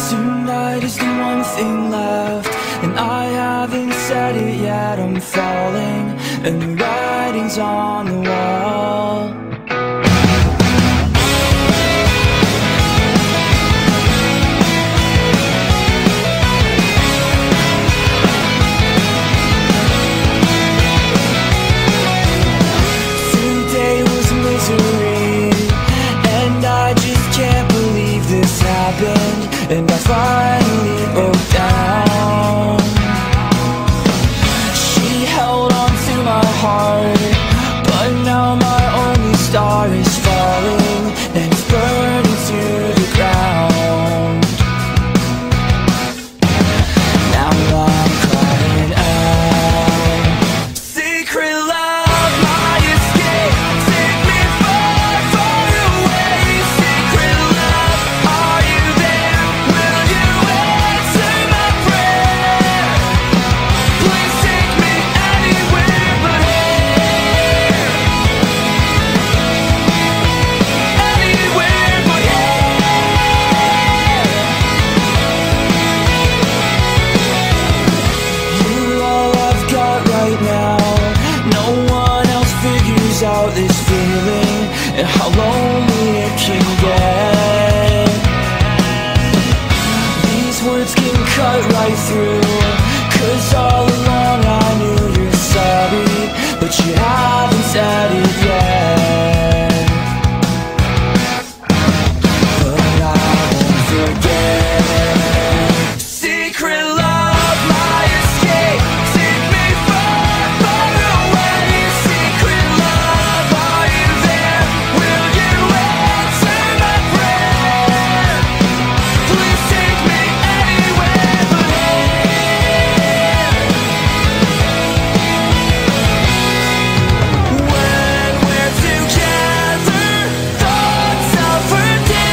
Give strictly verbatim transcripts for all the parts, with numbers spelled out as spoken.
Tonight is the one thing left, and I haven't said it yet. I'm falling, and the writing's on the wall. Today was misery, and I just can't believe this happened. And I finally broke down. She held on to my heart, but now my only star is falling, and it's burning to the ground. Now I'm crying out. Secret love, my escape, take me far, far away. Secret love, are you there? Will you answer my prayer? Please take me anywhere but here. Anywhere but here. You're all I've got right now. No one else figures out this feeling and how lonely it can get. These words can cut right through, 'cause all along I knew you're sorry, but you haven't said it yet. But I won't forget. Secret love, my escape, take me far, far away. Secret love, are you there? Will you answer my prayer? Please take me anywhere but here. When we're together, thoughts often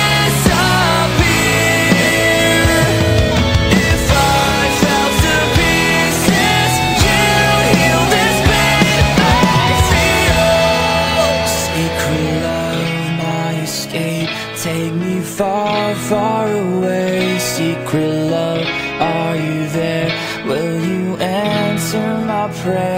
disappear. If I fell to pieces, you heal this pain I feel. Secret love, my escape, take me far, far away. Secret love, are you there? Will you answer my prayer?